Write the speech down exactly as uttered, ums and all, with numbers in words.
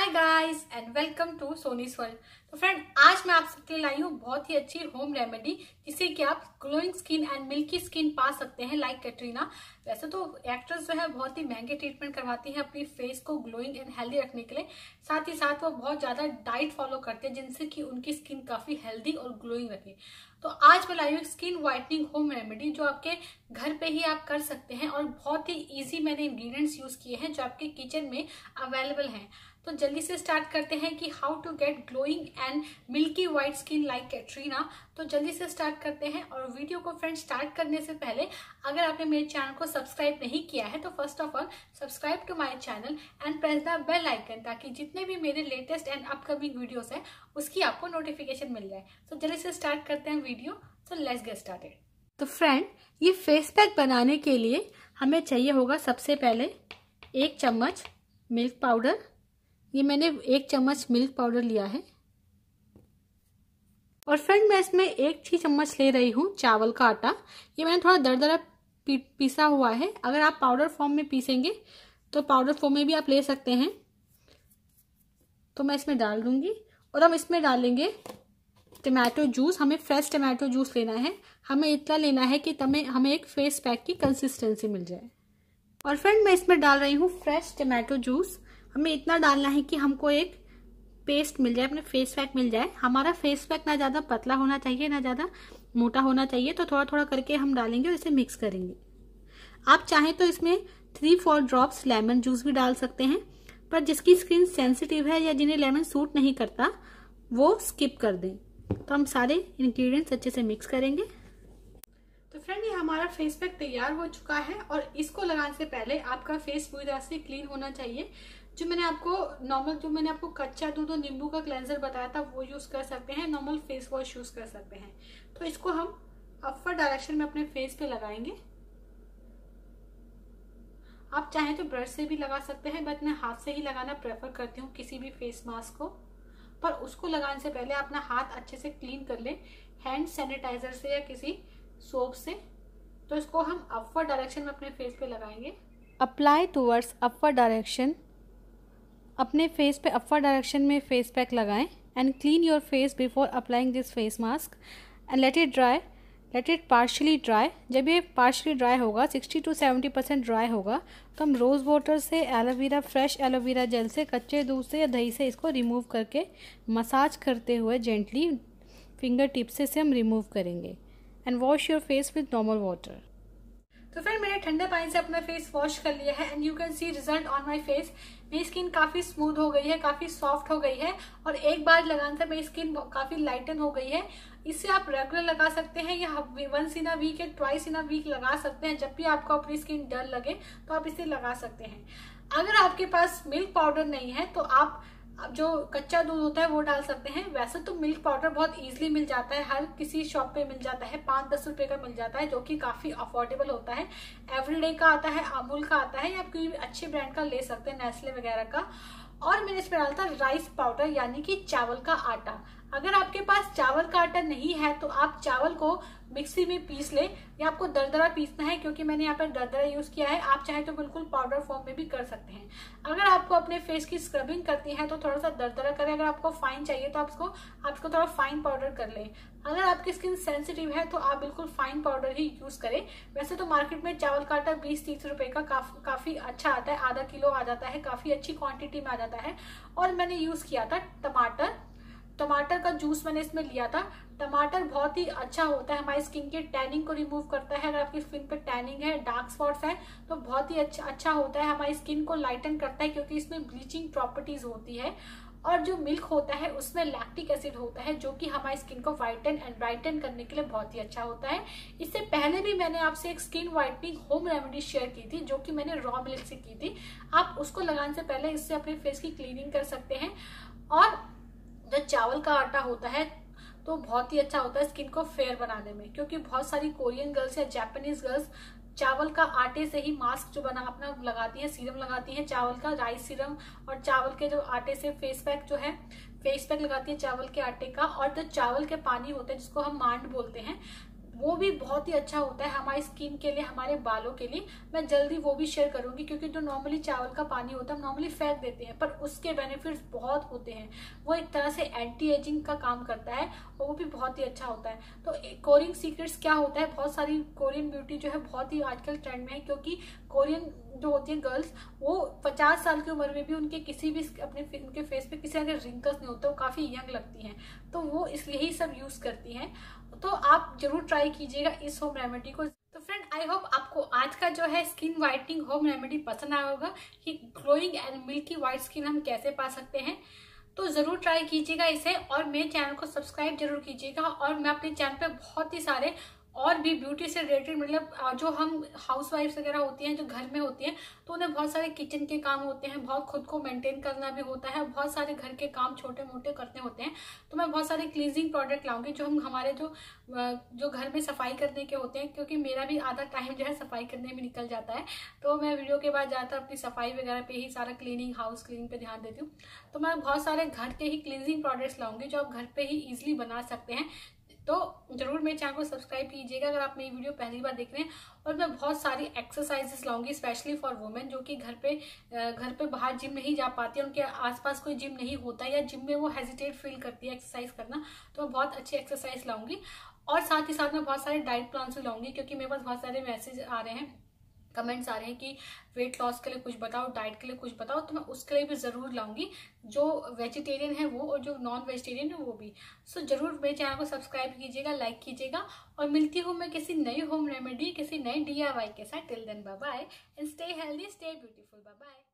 Hi guys and welcome to Soni's world. तो friend, आज मैं आप सबके लिए लाई हूँ बहुत ही अच्छी होम रेमेडी जिससे कि आप glowing skin and milky skin पा सकते हैं लाइक कैटरीना। वैसे तो एक्ट्रेस जो है बहुत ही महंगे ट्रीटमेंट करवाती है अपनी फेस को ग्लोइंग एंड हेल्दी रखने के लिए, साथ ही साथ वो बहुत ज्यादा डाइट फॉलो करते हैं जिनसे कि उनकी स्किन काफी हेल्दी और ग्लोइंग रहे। तो आज मैं लाई हूँ स्किन व्हाइटनिंग होम रेमेडी जो आपके घर पे ही आप कर सकते हैं और बहुत ही इजी मैंने इंग्रेडिएंट्स यूज किए हैं जो आपके किचन में अवेलेबल हैं। तो जल्दी से स्टार्ट करते हैं कि how to get glowing and milky white skin like Katrina. तो जल्दी से स्टार्ट करते हैं। और वीडियो को फ्रेंड स्टार्ट करने से पहले अगर आपने मेरे चैनल को सब्सक्राइब नहीं किया है तो first of all subscribe to my channel and press the bell icon ताकि जितने भी मेरे लेटेस्ट एंड अपकमिंग वीडियोस हैं उसकी आपको नोटिफिकेशन मिल जाए। तो जल्दी से स्टार्ट करते हैं video. So let's get started. तो फ्रेंड, ये फेस पैक बनाने के लिए हमें चाहिए होगा सबसे पहले एक चम्मच मिल्क पाउडर। ये मैंने एक चम्मच मिल्क पाउडर लिया है। और फ्रेंड, मैं इसमें एक ही चम्मच ले रही हूँ चावल का आटा। ये मैंने थोड़ा दरदरा पी, पीसा हुआ है। अगर आप पाउडर फॉर्म में पीसेंगे तो पाउडर फॉर्म में भी आप ले सकते हैं। तो मैं इसमें डाल दूंगी और हम इसमें डालेंगे टमाटो जूस। हमें फ्रेश टमाटो जूस लेना है। हमें इतना लेना है कि तमें हमें एक फेस पैक की कंसिस्टेंसी मिल जाए। और फ्रेंड, मैं इसमें डाल रही हूँ फ्रेश टमाटो जूस। हमें इतना डालना है कि हमको एक पेस्ट मिल जाए, अपने फेस पैक मिल जाए। हमारा फेस पैक ना ज्यादा पतला होना चाहिए ना ज्यादा मोटा होना चाहिए। तो थोड़ा थोड़ा करके हम डालेंगे और इसे मिक्स करेंगे। आप चाहें तो इसमें three four drops lemon juice भी डाल सकते हैं, पर जिसकी स्किन सेंसिटिव है या जिन्हें लेमन सूट नहीं करता वो स्किप कर दें। तो हम सारे इंग्रेडिएंट्स अच्छे से मिक्स करेंगे। तो फ्रेंड, ये हमारा फेस पैक तैयार हो चुका है और इसको लगाने से पहले आपका फेस पूरी तरह से क्लीन होना चाहिए। जो मैंने आपको नॉर्मल जो मैंने आपको कच्चा दूध और नींबू का क्लेंजर बताया था वो यूज कर सकते हैं। नॉर्मल फेस वॉश यूज कर सकते हैं। तो इसको हम अपवर्ड डायरेक्शन में अपने फेस पे लगाएंगे। आप चाहें तो ब्रश से भी लगा सकते हैं, बट मैं हाथ से ही लगाना प्रेफर करती हूँ किसी भी फेस मास्क को। पर उसको लगाने से पहले अपना हाथ अच्छे से क्लीन कर लें हैंड सैनिटाइजर से या किसी सोप से। तो इसको हम अपवर्ड डायरेक्शन में अपने फेस पे लगाएंगे। Apply towards upward direction. अपने फेस पे अपवर्ड डायरेक्शन में फेस पैक लगाएं and clean your face before applying this face mask and let it dry let it partially dry. जब ये पार्शली ड्राई होगा, sixty to seventy percent dry होगा, तो हम रोज़ वाटर से, एलोवेरा, फ्रेश एलोवेरा जेल से, कच्चे दूध से या दही से इसको रिमूव करके मसाज करते हुए जेंटली फिंगर टिप से इसे हम रिमूव करेंगे and wash your face with normal water. तो फिर मैंने ठंडे पानी से अपना फेस वॉश कर लिया है and you can see result on my face. मेरी स्किन काफी स्मूथ हो गई है, काफी सॉफ्ट हो गई है और एक बार लगाने से मेरी स्किन काफी लाइटन हो गई है। इसे आप रेगुलर लगा सकते हैं या वंस इन अ वीक या ट्वाइस इन अ वीक लगा सकते हैं। जब भी आपको अपनी स्किन डल लगे तो आप इसे लगा सकते हैं। अगर आपके पास मिल्क पाउडर नहीं है तो आप जो कच्चा दूध होता है वो डाल सकते हैं। वैसे तो मिल्क पाउडर बहुत इजीली मिल जाता है, हर किसी शॉप पे मिल जाता है, पाँच दस रुपए का मिल जाता है जो कि काफी अफोर्डेबल होता है। एवरीडे का आता है, अमूल का आता है या आप कोई भी अच्छे ब्रांड का ले सकते हैं, नेस्ले वगैरह का। और मैंने इसमें डाला था राइस पाउडर यानी कि चावल का आटा। अगर आपके पास चावल का आटा नहीं है तो आप चावल को मिक्सी में पीस लें या आपको दरदरा पीसना है, क्योंकि मैंने यहाँ पर दरदरा यूज किया है। आप चाहे तो बिल्कुल पाउडर फॉर्म में भी कर सकते हैं। अगर आपको अपने फेस की स्क्रबिंग करती है तो थोड़ा सा दरदरा करें। अगर आपको फाइन चाहिए तो आपको आपको थोड़ा फाइन पाउडर कर लें। अगर आपकी स्किन सेंसिटिव है तो आप बिल्कुल फाइन पाउडर ही यूज करें। वैसे तो मार्केट में चावल का आटा बीस तीस रुपए का काफी काफी अच्छा आता है, आधा किलो आ जाता है, काफी अच्छी क्वांटिटी में आ जाता है। और मैंने यूज किया था टमाटर टमाटर का जूस मैंने इसमें लिया था। टमाटर बहुत ही अच्छा होता है, हमारी स्किन के टैनिंग को रिमूव करता है। अगर आपकी स्किन पे टैनिंग है, डार्क स्पॉट्स है तो बहुत ही अच्छा अच्छा होता है, हमारी स्किन को लाइटन करता है क्योंकि इसमें ब्लीचिंग प्रॉपर्टीज होती है। और जो मिल्क होता है उसमें लैक्टिक एसिड होता है जो कि हमारी स्किन को व्हाइटन एंड ब्राइटन करने के लिए बहुत ही अच्छा होता है। इससे पहले भी मैंने आपसे एक skin whitening home remedy share की थी जो कि मैंने रॉ मिल्क से की थी। आप उसको लगाने से पहले इससे अपने फेस की क्लीनिंग कर सकते हैं। और जो चावल का आटा होता है तो बहुत ही अच्छा होता है स्किन को फेयर बनाने में, क्योंकि बहुत सारी कोरियन गर्ल्स या जापानीज गर्ल्स चावल का आटे से ही मास्क जो बना अपना लगाती है, सीरम लगाती है चावल का, राइस सीरम, और चावल के जो आटे से फेस पैक जो है फेस पैक लगाती है चावल के आटे का। और जो चावल के पानी होते हैं जिसको हम मांड बोलते हैं, वो भी बहुत ही अच्छा होता है हमारी स्किन के लिए, हमारे बालों के लिए। मैं जल्दी वो भी शेयर करूंगी, क्योंकि जो नॉर्मली चावल का पानी होता है हम नॉर्मली फेंक देते हैं, पर उसके बेनिफिट्स बहुत होते हैं। वो एक तरह से एंटी एजिंग का काम करता है और वो भी बहुत ही अच्छा होता है। तो कोरियन सीक्रेट्स क्या होता है, बहुत सारी कोरियन ब्यूटी जो है बहुत ही आजकल ट्रेंड में है, क्योंकि कोरियन जो होती है गर्ल्स, वो पचास साल की उम्र में भी उनके किसी भी अपने उनके फेस पे किसी तरह के रिंकल्स नहीं होते, वो काफी यंग लगती हैं, तो वो इसलिए ही सब यूज करती हैं। तो आप जरूर ट्राई कीजिएगा इस होम रेमेडी को। तो फ्रेंड, आई होप आपको आज का जो है स्किन वाइटनिंग होम रेमेडी पसंद आया होगा कि glowing and milky white skin हम कैसे पा सकते हैं। तो जरूर ट्राई कीजिएगा इसे, और मेरे चैनल को सब्सक्राइब जरूर कीजिएगा। और मैं अपने चैनल पे बहुत ही सारे और भी ब्यूटी से रिलेटेड, मतलब जो हम हाउस वाइफ्स वगैरह होती हैं जो घर में होती हैं, तो उन्हें बहुत सारे किचन के काम होते हैं, बहुत खुद को मेंटेन करना भी होता है, बहुत सारे घर के काम छोटे मोटे करने होते हैं। तो मैं बहुत सारे क्लींजिंग प्रोडक्ट लाऊंगी जो हम हमारे जो जो घर में सफाई करने के होते हैं, क्योंकि मेरा भी आधा टाइम जो है सफाई करने में निकल जाता है। तो मैं वीडियो के बाद ज़्यादातर अपनी सफाई वगैरह पे ही, सारा क्लीनिंग, हाउस क्लीनिंग पे ध्यान देती हूँ। तो मैं बहुत सारे घर के ही क्लींजिंग प्रोडक्ट्स लाऊंगी जो आप घर पे ही ईजिली बना सकते हैं। तो जरूर मेरे चैनल को सब्सक्राइब कीजिएगा अगर आप मेरी वीडियो पहली बार देख रहे हैं। और मैं बहुत सारी एक्सरसाइजेस लाऊंगी स्पेशली फॉर वुमेन, जो कि घर पे घर पे बाहर जिम नहीं जा पाती है, उनके आसपास कोई जिम नहीं होता है, या जिम में वो हेजिटेट फील करती है एक्सरसाइज करना। तो मैं बहुत अच्छी एक्सरसाइज लाऊंगी, और साथ ही साथ मैं बहुत सारे डाइट प्लान्स भी लाऊंगी, क्योंकि मेरे पास बहुत सारे मैसेज आ रहे हैं, कमेंट्स आ रहे हैं कि वेट लॉस के लिए कुछ बताओ, डाइट के लिए कुछ बताओ। तो मैं उसके लिए भी ज़रूर लाऊंगी, जो वेजिटेरियन है वो और जो नॉन वेजिटेरियन है वो भी। सो so, ज़रूर मेरे चैनल को सब्सक्राइब कीजिएगा, लाइक कीजिएगा, और मिलती हूँ मैं किसी नई होम रेमेडी, किसी नई डी आई वाई के साथ। Till then bye bye and stay healthy, stay beautiful, bye bye.